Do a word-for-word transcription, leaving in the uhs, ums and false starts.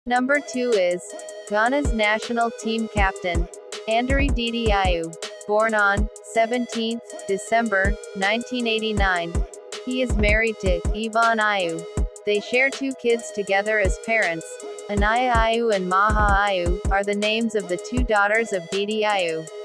Number two is Ghana's national team captain, Andrew Dede Ayew. Born on seventeenth December nineteen eighty-nine. He is married to Yvonne Ayew. They share two kids together as parents. Anaya Ayew and Maha Ayew are the names of the two daughters of Dede Ayew.